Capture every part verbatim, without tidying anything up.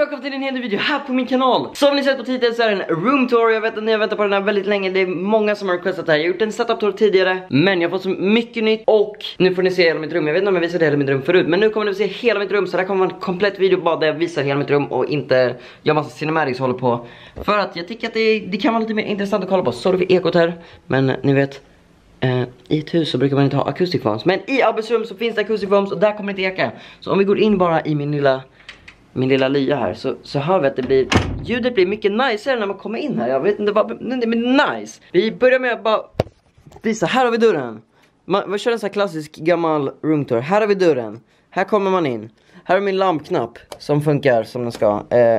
välkommen till en helt ny video här på min kanal. Som ni sett på titeln så är det en room tour. Jag vet att ni har väntat på den här väldigt länge. Det är många som har requestat det här. Jag har gjort en setup tour tidigare, men jag har fått så mycket nytt. Och nu får ni se hela mitt rum. Jag vet inte om jag visade hela mitt rum förut, men nu kommer ni se hela mitt rum. Så det kommer vara en komplett video bara där jag visar hela mitt rum och inte jag massa cinematics håller på. För att jag tycker att det, det kan vara lite mer intressant att kolla på. Sorry för ekot här, men ni vet, Uh, i ett hus så brukar man inte ha acoustic foams. Men i Abbes rum så finns det acoustic foams och där kommer det inte eka. Så om vi går in bara i min lilla Min lilla lya här så, så hör vi att det blir ljudet blir mycket nicer när man kommer in här. Jag vet inte vad, men det blir nice. Vi börjar med att bara visa, här har vi dörren. Man, vi kör en sån här klassisk gammal room tour. Här har vi dörren, här kommer man in. Här är min lampknapp som funkar som den ska. uh,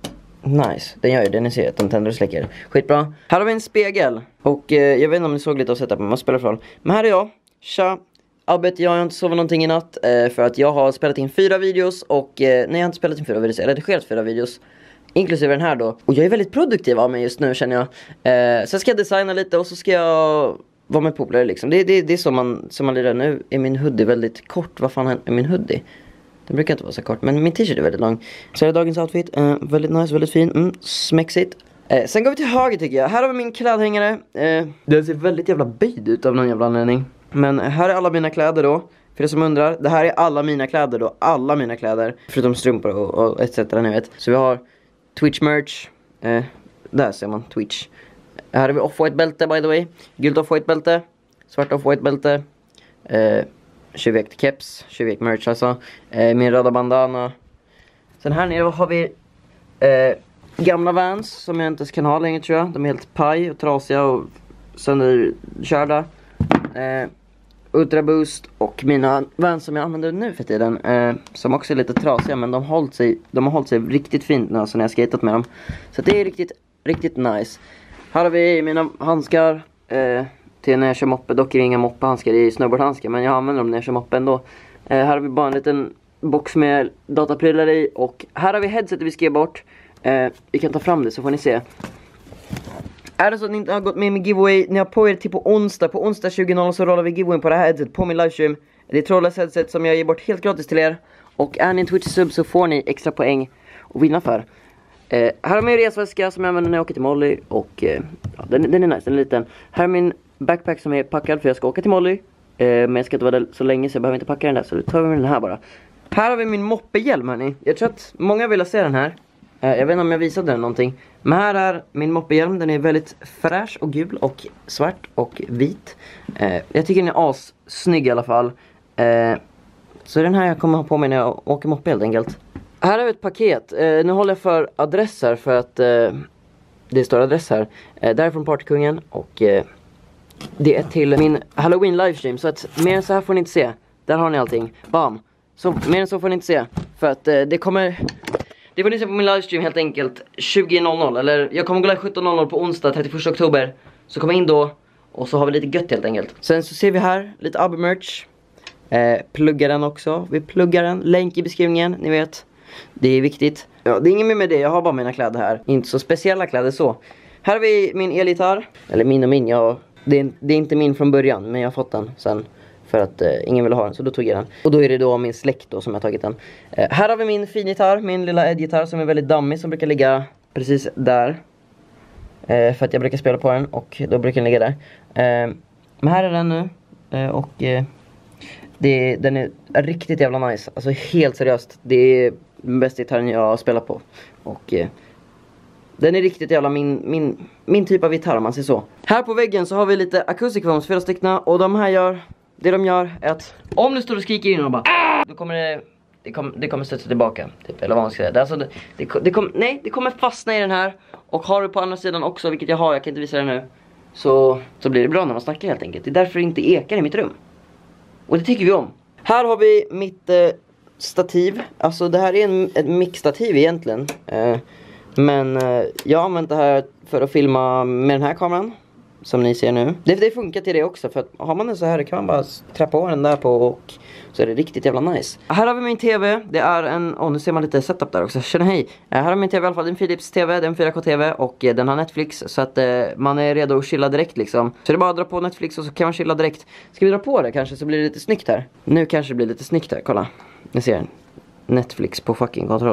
Nice, den gör ju det, ni ser att den tänder och släcker. Skitbra. Här har vi en spegel. Och eh, jag vet inte om ni såg lite av setupen, vad spelar för roll. Men här är jag, tja. Albert, jag har inte sovit någonting i natt eh, för att jag har spelat in fyra videos. Och eh, nej, jag har inte spelat in fyra videos, jag har redigerat fyra videos inklusive den här då. Och jag är väldigt produktiv av mig just nu, känner jag. eh, Så ska jag designa lite och så ska jag vara med polare liksom. Det, det, det är som man, som man lirar nu. Är min hoodie väldigt kort? Vad fan är min hoodie? Den brukar inte vara så kort, men min t-shirt är väldigt lång. Så är det dagens outfit, uh, väldigt nice, väldigt fin, mm, smexigt. uh, Sen går vi till höger tycker jag. Här har vi min klädhängare. uh, Den ser väldigt jävla böjd ut av någon jävla anledning. Men här är alla mina kläder då. För er som undrar, det här är alla mina kläder då. Alla mina kläder, förutom strumpor och, och et cetera ni vet. Så vi har Twitch merch. uh, Där ser man Twitch. Här har vi off-white bälte by the way. Gult off-white bälte, svart off-white bälte. uh, tjuvvikt keps, tjuvvikt merch alltså. eh, Min röda bandana. Sen här nere har vi eh, gamla Vans som jag inte ens kan ha längre tror jag. De är helt paj och trasiga och sönderkörda. eh, Ultra Boost och mina Vans som jag använder nu för tiden. eh, Som också är lite trasiga, men de har hållit sig, de har hållit sig riktigt fint nu, alltså när jag skatat med dem. Så det är riktigt, riktigt nice. Här har vi mina handskar eh, till när jag kör moppe. Dock är det inga moppehandskar, det är snowboardhandskar, men jag använder dem när jag kör moppe ändå. eh, Här har vi bara en liten box med dataprylar i. Och här har vi headsetet vi skrev bort. eh, Vi kan ta fram det så får ni se. Är det så att ni inte har gått med min giveaway, ni har på er till på onsdag. På onsdag tjugo noll så rollar vi giveaway på det här headset på min livestream. Det är trådlöst headset som jag ger bort helt gratis till er. Och är ni en Twitch-sub så får ni extra poäng att vinna för. Eh, här har min resväska som jag använder när jag åker till Molly. Och eh, ja, den, den är nice, den är liten. Här är min backpack som är packad för jag ska åka till Molly. eh, Men jag ska inte vara där så länge så jag behöver inte packa den där. Så då tar vi den här bara. Här har vi min moppehjälm hörni. Jag tror att många vill se den här. eh, Jag vet inte om jag visade den någonting. Men här är min moppehjälm. Den är väldigt fräsch och gul och svart och vit. eh, Jag tycker den är assnygg i alla fall. eh, Så den här jag kommer ha på mig när jag åker moppe helt enkelt. Här har vi ett paket. eh, Nu håller jag för adresser för att eh, det står adress här. eh, Där är från Partykungen. Och eh, det är till min Halloween livestream. Så att mer än så här får ni inte se. Där har ni allting. Bam. Så mer än så får ni inte se. För att eh, det kommer... Det får ni se på min livestream helt enkelt tjugo noll noll. Eller jag kommer gå live sjutton noll noll på onsdag trettioförsta oktober. Så kommer in då. Och så har vi lite gött helt enkelt. Sen så ser vi här lite Abbe merch. eh, Pluggar den också. Vi pluggar den. Länk i beskrivningen. Ni vet. Det är viktigt. Ja, det är inget mer med det. Jag har bara mina kläder här. Inte så speciella kläder så. Här har vi min elgitarr. Eller min och min. Jag, det, är, det är inte min från början. Men jag har fått den sen. För att eh, ingen ville ha den. Så då tog jag den. Och då är det då min släkt då som jag har tagit den. Eh, här har vi min fingitarr. Min lilla elgitarr som är väldigt dammig. Som brukar ligga precis där. Eh, för att jag brukar spela på den. Och då brukar den ligga där. Eh, men här är den nu. Eh, och... Eh, Det, den är riktigt jävla nice. Alltså helt seriöst. Det är den bästa gitarren jag har spelat på. Och eh, den är riktigt jävla min, min, min typ av gitarr om man säger så. Här på väggen så har vi lite acoustic foams, fyra stycken. Och de här gör, det de gör är att om du står och skriker in och bara ah! Då kommer det, det, kom, det kommer stötta tillbaka typ, eller vad man ska säga. Det, alltså, det, det, det kom, nej, det kommer fastna i den här. Och har du på andra sidan också, vilket jag har, jag kan inte visa det nu. Så, så blir det bra när man snackar helt enkelt. Det är därför det inte ekar i mitt rum. Och det tycker vi om. Här har vi mitt eh, stativ. Alltså det här är en, ett mixstativ egentligen. Eh, men eh, jag har använt det här för att filma med den här kameran. Som ni ser nu. Det, det funkar till det också. För att har man den så här kan man bara trappa på den där på. Och så är det riktigt jävla nice. Här har vi min tv. Det är en... Åh, oh, nu ser man lite setup där också. Känner hej. Eh, här har min tv i alla fall. Det är en Philips tv. Det är en fyra K tv. Och eh, den har Netflix. Så att eh, man är redo att chilla direkt liksom. Så det är bara att dra på Netflix och så kan man chilla direkt. Ska vi dra på det kanske så blir det lite snyggt här. Nu kanske det blir lite snyggt här. Kolla. Ni ser. Netflix på fucking kontrollen.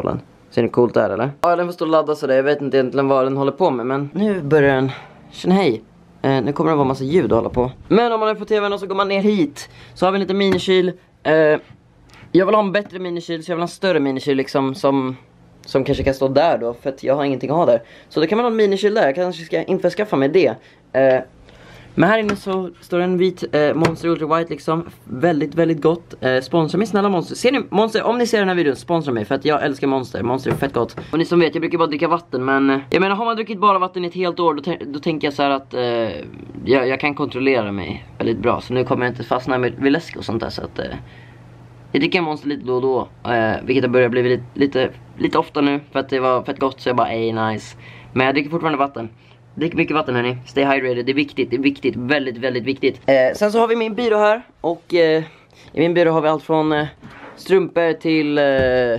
Ser ni coolt där eller? Ja, den får stå och ladda så där. Jag vet inte egentligen vad den håller på med, men nu börjar den. Känn hej. Eh, nu kommer det vara massa ljud att hålla på. Men om man är på tvn och så går man ner hit, så har vi en liten minikyl. Eh, jag vill ha en bättre minikyl, så jag vill ha en större minikyl liksom som... Som kanske kan stå där då, för att jag har ingenting att ha där. Så då kan man ha en minikyl där, jag kanske ska införskaffa mig det. eh, Men här inne så står en vit eh, Monster Ultra White liksom. Väldigt, väldigt gott. eh, Sponsra mig snälla Monster. Ser ni Monster, om ni ser den här videon, sponsra mig. För att jag älskar Monster, Monster är fett gott. Och ni som vet, jag brukar bara dricka vatten. Men eh, jag menar, har man druckit bara vatten i ett helt år, Då, då tänker jag så här att eh, jag, jag kan kontrollera mig väldigt bra. Så nu kommer jag inte fastna med, vid läsk och sånt där. Så att eh, jag dricker Monster lite då och då, eh, vilket har börjat bli lite, lite, lite ofta nu. För att det var fett gott, så jag bara, ej nice. Men jag dricker fortfarande vatten. Drick mycket vatten hörni, stay hydrated, det är viktigt, det är viktigt, väldigt, väldigt viktigt. eh, Sen så har vi min byrå här. Och eh, i min byrå har vi allt från eh, strumpor till eh,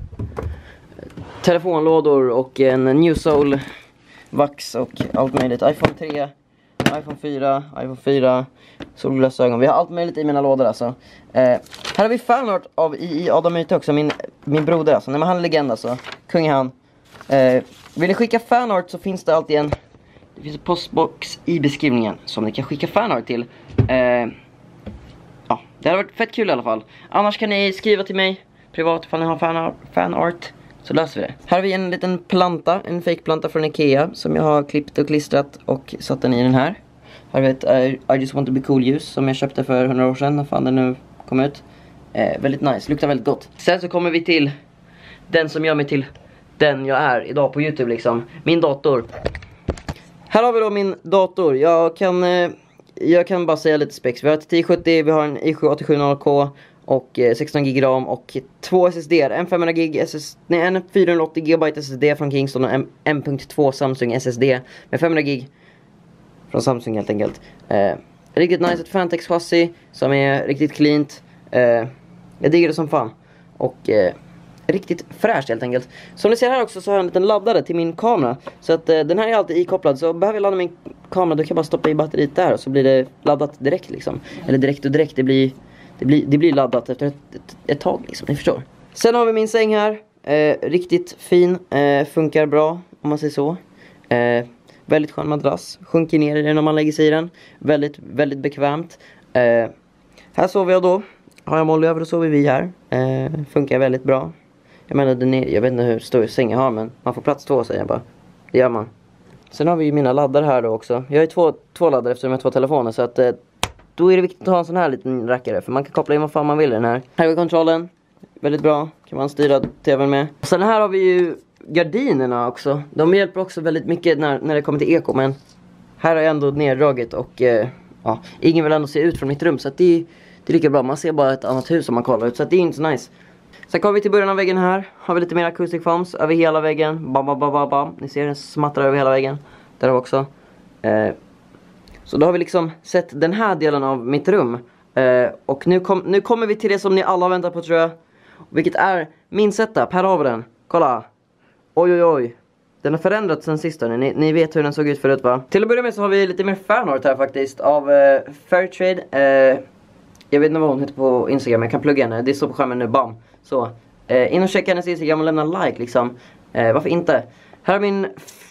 telefonlådor och en New Soul vax och allt möjligt. iPhone tre, iPhone fyra, iPhone fyra, solglasögon. Vi har allt möjligt i mina lådor alltså. eh, Här har vi fanart av I I Adam Myte också, min, min broder alltså. Nej, men han är legend alltså, kung är han. eh, Vill ni skicka fanart så finns det alltid en... Det finns en postbox i beskrivningen som ni kan skicka fanart till. eh, Ja, det hade varit fett kul i alla fall. Annars kan ni skriva till mig privat ifall ni har fanart, fanart. Så löser vi det. Här har vi en liten planta, en fake planta från Ikea som jag har klippt och klistrat och satt den i den här. Här har vi ett I, I just want to be cool ljus som jag köpte för hundra år sedan. När fan den nu kom ut. eh, Väldigt nice, luktar väldigt gott. Sen så kommer vi till den som gör mig till den jag är idag på YouTube liksom. Min dator. Här har vi då min dator. Jag kan, eh, jag kan bara säga lite specs. Vi har ett tio sjuttio, vi har en i sju åttiosju K och eh, sexton gig ram och två S S D. En femhundra gig S S D, nej, en fyrahundraåttio gigabyte S S D från Kingston och en en punkt två Samsung S S D med femhundra gig från Samsung helt enkelt. Eh, riktigt nice, ett Fantex chassi som är riktigt cleant. Eh, jag digger det som fan. Och eh, riktigt fräscht helt enkelt. Som ni ser här också så har jag en liten laddare till min kamera. Så att eh, den här är alltid ikopplad. Så behöver jag ladda min kamera, då kan jag bara stoppa i batteriet där. Och så blir det laddat direkt liksom. Eller direkt och direkt, det blir, det blir, det blir laddat efter ett, ett, ett tag liksom, ni förstår. Sen har vi min säng här. eh, Riktigt fin, eh, funkar bra om man säger så. eh, Väldigt skön madrass, sjunker ner i den om man lägger sig i den. Väldigt, väldigt bekvämt. eh, Här sover jag då. Har jag Molly över och sover vi här. eh, Funkar väldigt bra. Jag menar, den är, jag vet inte hur stor säng jag har, men man får plats två, säger jag bara. Det gör man. Sen har vi ju mina laddare här då också. Jag har ju två, två laddare eftersom jag har två telefoner. Så att eh, då är det viktigt att ha en sån här liten rackare. För man kan koppla in vad fan man vill i den här. Här har vi kontrollen. Väldigt bra. Kan man styra tvn med. Och sen här har vi ju gardinerna också. De hjälper också väldigt mycket när, när det kommer till eko. Men här har jag ändå neddragit. Och eh, ja, ingen vill ändå se ut från mitt rum. Så att det, det är lika bra. Man ser bara ett annat hus om man kollar ut. Så att det är inte så nice. Sen kommer vi till början av väggen här. Har vi lite mer acoustic foams över hela väggen. Bam, bam, bam, bam, bam. Ni ser den smattrar över hela väggen. Där har vi också. Eh, så då har vi liksom sett den här delen av mitt rum. Eh, och nu, kom, nu kommer vi till det som ni alla väntar på, tror jag. Vilket är min setup. Här har vi den. Kolla. Oj, oj, oj. Den har förändrats sen sist. Ni, ni vet hur den såg ut förut, va? Till att börja med så har vi lite mer fanart här faktiskt. Av eh, Fairtrade. Eh, jag vet inte vad hon heter på Instagram. Jag kan plugga henne. Det står på skärmen nu. Bam. Så. Eh, in och checka hennes Instagram och lämna like liksom. Eh, varför inte? Här är min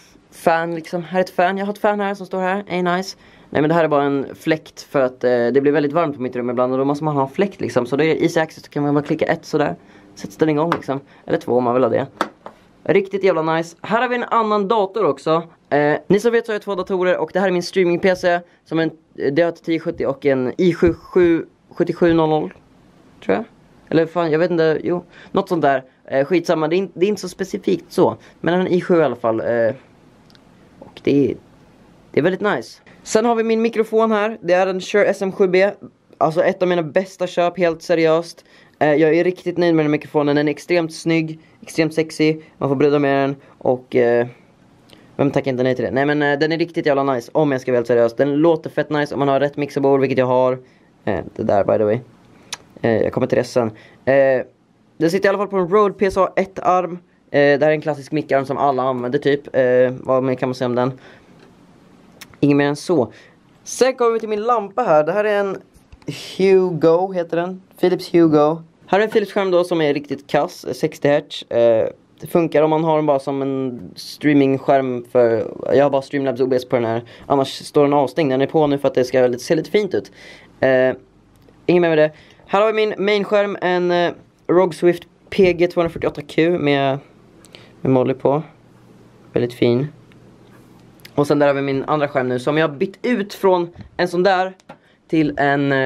fan liksom. Här är ett fan. Jag har ett fan här som står här. Är nice. Nej, men det här är bara en fläkt. För att eh, det blir väldigt varmt på mitt rum ibland. Och då måste man ha en fläkt liksom. Så då är det easy access. Så kan man bara klicka ett sådär. Sätter den igång liksom. Eller två om man vill ha det. Riktigt jävla nice. Här har vi en annan dator också. eh, Ni som vet så har jag två datorer. Och det här är min streaming-P C. Som en, det har ett tio sjuttio och en i sju sjuttiosju noll noll. Tror jag. Eller fan, jag vet inte. Jo, något sånt där. eh, Skitsamma, det är, inte, det är inte så specifikt så. Men en i sju i alla fall. eh, Och det är, det är väldigt nice. Sen har vi min mikrofon här. Det är en Shure S M sju B. Alltså ett av mina bästa köp, helt seriöst. eh, Jag är riktigt nöjd med den mikrofonen. Den är extremt snygg, extremt sexy. Man får bryta med den. Och eh, vem tackar inte nej till det? Nej, men eh, den är riktigt jävla nice. Om jag ska vara helt seriös. Den låter fett nice om man har rätt mixerbord, vilket jag har. eh, Det där by the way. eh, Jag kommer till det sen. eh, Den sitter i alla fall på en Rode P S A ett arm. eh, Det här är en klassisk mickarm som alla använder typ. eh, Vad mer kan man säga om den? Ingen mer än så. Sen kommer vi till min lampa här. Det här är en Hugo heter den. Philips Hugo. Här är en Philips skärm då som är riktigt kass. sextio hertz. Eh, Det funkar om man har den bara som en streamingskärm för... Jag har bara Streamlabs O B S på den här. Annars står den avstängd. Den är på nu för att det ska se lite fint ut. Eh, Inget mer med det. Här har vi min main-skärm. En eh, R O G Swift P G tvåhundrafyrtioåtta Q med, med Molly på. Väldigt fin. Och sen där har vi min andra skärm nu som jag har bytt ut från en sån där till en eh,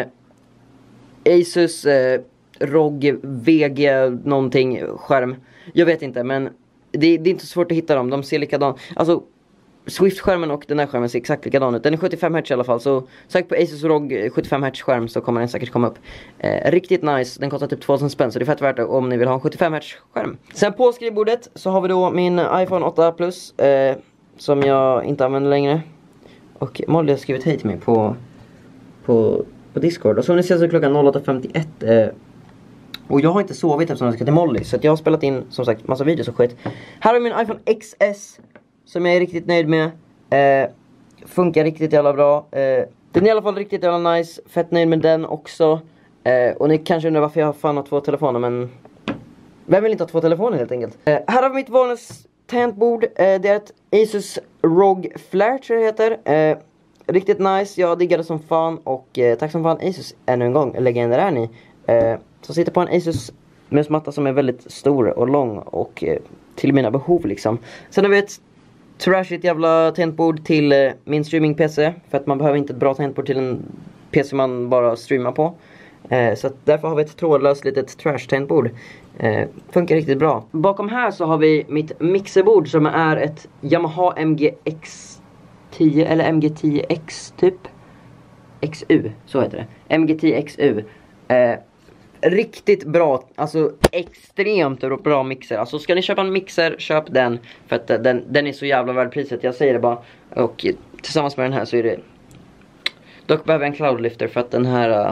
Asus eh, R O G V G någonting skärm. Jag vet inte, men det, det är inte så svårt att hitta dem. De ser likadant. Alltså Swift-skärmen och den här skärmen ser exakt likadan ut. Den är sjuttiofem hertz i alla fall. Så sök på Asus R O G sjuttiofem hertz skärm så kommer den säkert komma upp. eh, Riktigt nice, den kostar typ tvåtusen spänn. Så det är fett värt det om ni vill ha en sjuttiofem hertz skärm. Sen på skrivbordet så har vi då min iPhone åtta plus eh, som jag inte använder längre. Och Molly har skrivit hej till mig på På, på Discord. Och som ni ser så är klockan åtta femtioett. eh, Och jag har inte sovit eftersom jag ska till Molly. Så att jag har spelat in som sagt massa videos och skit. Här har min iPhone X S som jag är riktigt nöjd med. eh, Funkar riktigt jävla bra. eh, Den är i alla fall riktigt jävla nice. Fett nöjd med den också. eh, Och ni kanske undrar varför jag har fan har två telefoner. Men vem vill inte ha två telefoner helt enkelt. eh, Här har vi mitt vardags tangentbord. eh, Det är ett Asus R O G Flare tror jag det heter. eh, Riktigt nice, jag diggade som fan. Och eh, tack som fan Asus ännu en gång. Legender är ni. eh, Så sitter på en Asus musmatta som är väldigt stor och lång. Och eh, till mina behov liksom. Sen har vi ett trashigt jävla tangentbord till eh, min streaming-P C. För att man behöver inte ett bra tangentbord till en P C man bara streamar på. eh, Så att därför har vi ett trådlöst litet trash-tangentbord. eh, Funkar riktigt bra. Bakom här så har vi mitt mixerbord som är ett Yamaha M G X tio eller M G tio X typ. X U, så heter det. M G tio X U. eh, Riktigt bra, alltså extremt bra mixer. Alltså ska ni köpa en mixer, köp den. För att den, den är så jävla värd priset, jag säger det bara. Och tillsammans med den här så är det... Dock behöver jag en cloudlifter för att den här uh,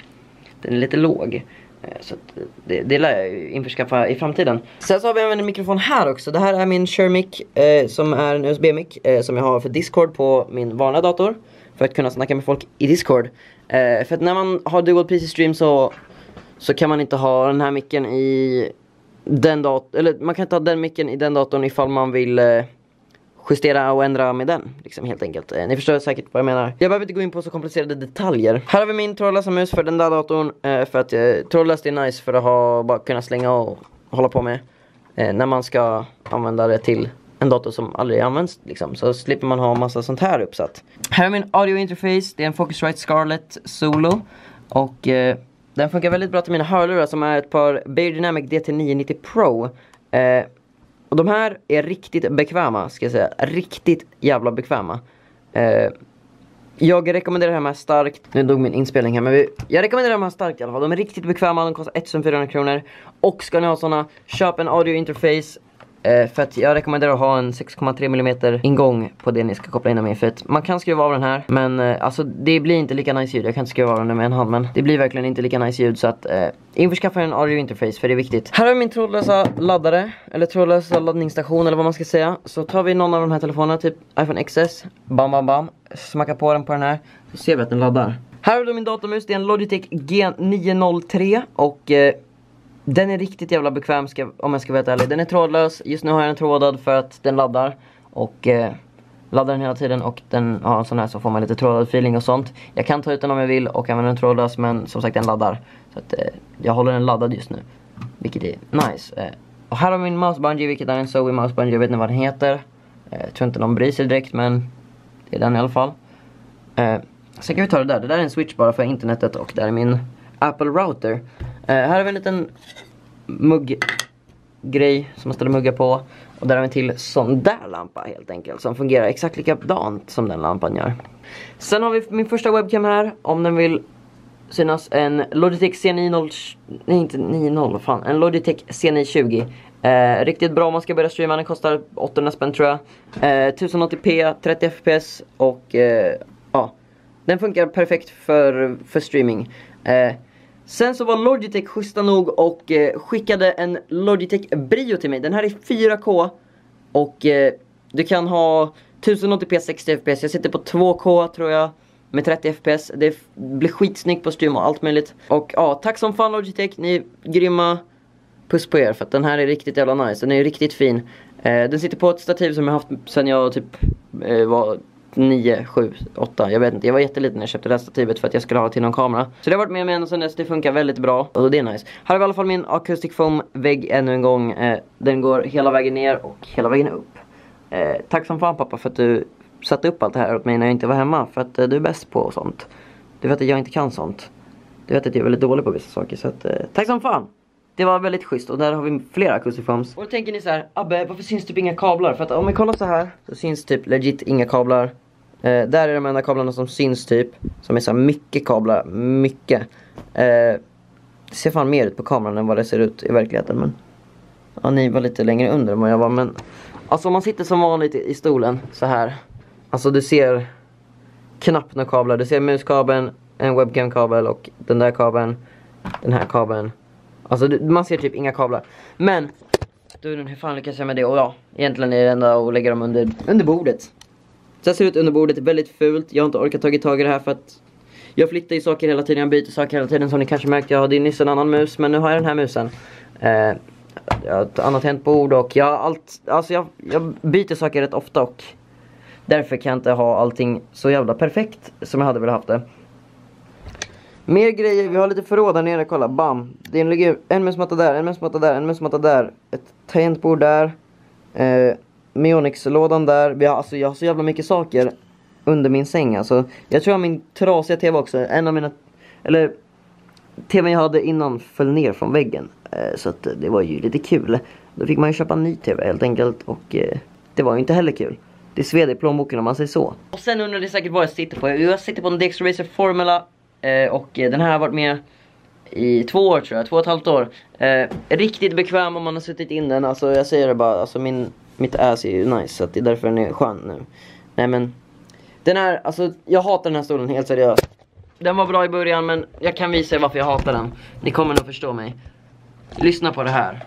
den är lite låg. Så att det, det lär jag ju införskaffa i framtiden. Sen så har vi även en mikrofon här också. Det här är min Shure-mic eh, som är en U S B-mic eh, som jag har för Discord på min vanliga dator. För att kunna snacka med folk i Discord. eh, För att när man har dual P C stream så Så kan man inte ha den här micken i den datorn. Eller man kan inte ha den micken i den datorn ifall man vill eh, justera och ändra med den liksom, helt enkelt. eh, Ni förstår säkert vad jag menar. Jag behöver inte gå in på så komplicerade detaljer. Här har vi min trådlösa mus för den där datorn. eh, För att eh, trådlöst är nice för att ha, bara kunna slänga och hålla på med eh, när man ska använda det till en dator som aldrig används liksom. Så slipper man ha massa sånt här uppsatt. Här är min audio interface. Det är en Focusrite Scarlett Solo. Och eh, den funkar väldigt bra till mina hörlurar som är ett par Beyerdynamic D T nio nittio Pro. Eh, och de här är riktigt bekväma, ska jag säga. Riktigt jävla bekväma. Eh, jag rekommenderar de här starkt. Nu dog min inspelning här, men vi, jag rekommenderar de här starkt i alla fall. De är riktigt bekväma, de kostar ettusen fyrahundra kronor. Och ska ni ha såna, köp en audio interface. Eh, för att jag rekommenderar att ha en sex komma tre millimeter ingång på det ni ska koppla in med. För att man kan skruva av den här, men eh, alltså det blir inte lika nice ljud. Jag kan inte skruva av den med en hand, men det blir verkligen inte lika nice ljud. Så att eh, införskaffa en audio interface, för det är viktigt. Här har vi min trådlösa laddare, eller trådlösa laddningsstation, eller vad man ska säga. Så tar vi någon av de här telefonerna, typ iPhone X S. Bam bam bam, smackar på den på den här, så ser vi att den laddar. Här har vi min datormus, det är en Logitech G nio noll tre. Och eh, den är riktigt jävla bekväm, ska, om jag ska vara ärlig. Den är trådlös, just nu har jag den trådad för att den laddar. Och eh, laddar den hela tiden. Och den har en sån här, så får man lite trådad feeling och sånt. Jag kan ta ut den om jag vill och använda den trådlös, men som sagt den laddar. Så att eh, jag håller den laddad just nu, vilket är nice. eh, Och här har min mouse bungee, vilket är en Zoe mouse bungee. Jag vet inte vad den heter. eh, Jag tror inte någon bryr sig direkt, men det är den i alla fall. eh, Sen kan vi ta det där. Det där är en switch bara för internetet. Och där är min Apple router. uh, Här har vi en liten mugggrej som man ställer muggar på. Och där har vi en till sån där lampa helt enkelt, som fungerar exakt likadant som den lampan gör. Sen har vi min första webcam här. Om den vill synas, en Logitech C nio noll. Nej, inte nio noll, fan. En Logitech C nio tjugo. uh, Riktigt bra om man ska börja streama. Den kostar åttahundra spänn tror jag. uh, tusen åttio p, trettio F P S. Och uh, ja, den funkar perfekt för, för streaming. uh, Sen så var Logitech schyssta nog och eh, skickade en Logitech Brio till mig. Den här är fyra K och eh, du kan ha tusen åttio p sextio F P S. Jag sitter på två K tror jag med trettio F P S. Det blir skitsnyggt på stream och allt möjligt. Och ja, tack som fan Logitech, ni är grymma. puss på er, för att den här är riktigt jävla nice. Den är riktigt fin. eh, Den sitter på ett stativ som jag haft sen jag typ eh, var nio, sju, åtta, jag vet inte. Jag var jätteliten när jag köpte det här stativet för att jag skulle ha till någon kamera. Så det har varit med mig ända sedan dess. Det funkar väldigt bra och det är nice. Här har vi i alla fall min Acoustic Foam vägg ännu en gång. eh, Den går hela vägen ner och hela vägen upp. eh, Tack som fan pappa för att du satte upp allt det här åt mig när jag inte var hemma. För att eh, du är bäst på sånt. Du vet att jag inte kan sånt. Du vet att jag är väldigt dålig på vissa saker. Så att, eh, tack som fan. Det var väldigt schysst och där har vi flera Acoustic Foams. Och då tänker ni så här: Abbe, varför syns typ inga kablar? För att om vi kollar så här så syns typ legit inga kablar. eh, Där är de enda kablarna som syns typ. Som är så här mycket kablar. Mycket. eh, Det ser fan mer ut på kameran än vad det ser ut i verkligheten. Men ja, ni var lite längre under än vad jag var. Men alltså om man sitter som vanligt i, i stolen så här. Alltså du ser knappt några kablar. Du ser muskabeln, en webcam-kabel och den där kabeln, den här kabeln. Alltså du, man ser typ inga kablar. Men du, hur fan lyckas jag med det? Och ja, egentligen är det enda att lägga dem under, under bordet. Så jag ser ut under bordet, väldigt fult. Jag har inte orkat tagit tag i det här för att jag flyttar ju saker hela tiden, jag byter saker hela tiden. Som ni kanske märkt, jag hade nyss en annan mus, men nu har jag den här musen. eh, Jag har ett annat häntbord och jag, allt, alltså jag, jag byter saker rätt ofta. Och därför kan jag inte ha allting så jävla perfekt som jag hade velat haft det. Mer grejer, vi har lite förråd där nere, kolla, bam. Det ligger en musmatta där, en musmatta där, en musmatta där. Ett tangentbord där. eh, Mionix-lådan där. Vi har, alltså, jag har så jävla mycket saker under min säng. Alltså, jag tror jag har min trasiga tv också. En av mina, eller tvn jag hade innan föll ner från väggen. eh, Så att det var ju lite kul. Då fick man ju köpa en ny tv helt enkelt. Och eh, det var ju inte heller kul. Det sved i plånboken om man säger så. Och sen undrar ni säkert vad jag sitter på. Jag sitter på en D X Racer Formula. Eh, och eh, den här har varit med i två år tror jag, två och ett halvt år. eh, Riktigt bekväm om man har suttit in den. Alltså jag säger det bara, alltså min, mitt ass är ju nice. Så att det är därför den är skön nu. Nej men den här, alltså jag hatar den här stolen helt seriöst. Den var bra i början, men jag kan visa er varför jag hatar den. Ni kommer nog förstå mig. Lyssna på det här.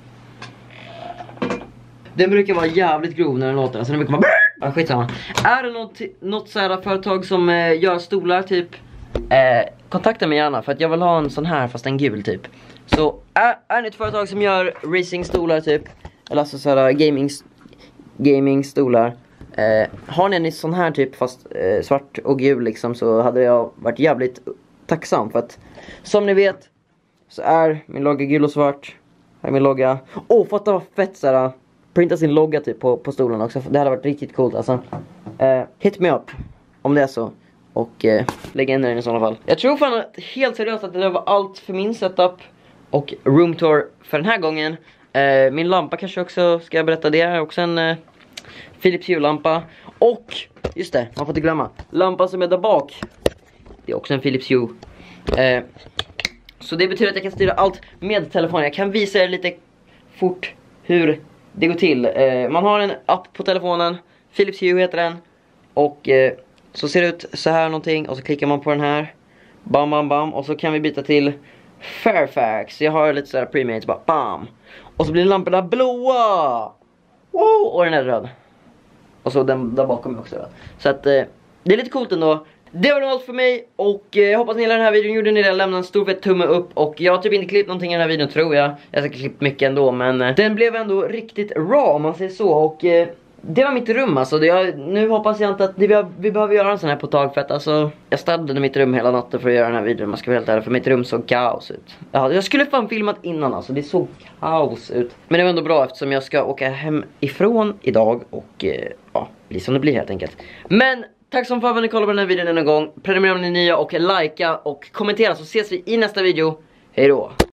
Den brukar vara jävligt grov när den låter. Alltså den brukar vara... Ja, skitsamma. Är det något, något så här företag som eh, gör stolar typ, Eh, kontakta mig gärna för att jag vill ha en sån här fast en gul typ. Så är, är ni ett företag som gör racingstolar typ, eller alltså sådär gaming, gaming stolar, eh, har ni en sån här typ fast eh, svart och gul liksom, så hade jag varit jävligt tacksam. För att som ni vet så är min logga gul och svart. Här är min logga. Åh, oh, fatta vad fett såhär, printa sin logga typ på, på stolen också. Det hade varit riktigt coolt alltså. eh, Hit me up om det är så. Och eh, lägga in den i sådana fall. Jag tror fan att, helt seriöst att det var allt för min setup och roomtour för den här gången. eh, Min lampa kanske också, ska jag berätta det, är också en eh, Philips Hue-lampa. Och, just det, man får inte glömma, lampan som är där bak, det är också en Philips Hue. eh, Så det betyder att jag kan styra allt med telefonen. Jag kan visa er lite fort hur det går till. eh, Man har en app på telefonen, Philips Hue heter den. Och eh, så ser det ut så här någonting. Och så klickar man på den här. Bam, bam, bam. Och så kan vi byta till Fairfax. Jag har lite sådär premates. Bara bam. Och så blir lamporna blåa. Wow, och den är röd. Och så den där bakom också röd. Så att eh, det är lite coolt ändå. Det var allt för mig. Och eh, jag hoppas ni gillar den här videon. Gjorde ni det, lämna en stor fett tumme upp. Och jag har typ inte klippt någonting i den här videon, tror jag. Jag har säkert klippt mycket ändå. Men eh, den blev ändå riktigt raw om man säger så. Och... Eh, det var mitt rum alltså. Det, jag, nu hoppas jag inte att det, vi, vi behöver göra en sån här på tag. För att alltså, jag städade mitt rum hela natten för att göra den här videon. Man ska vara helt ärlig, för mitt rum såg kaos ut. Ja, jag skulle fan filmat innan alltså. Det såg kaos ut. Men det var ändå bra eftersom jag ska åka hem ifrån idag. Och eh, ja, bli som det blir helt enkelt. Men tack som fan för att ni kollade på den här videon en gång. Prenumerera om ni är nya och likea och kommentera, så ses vi i nästa video. Hej då!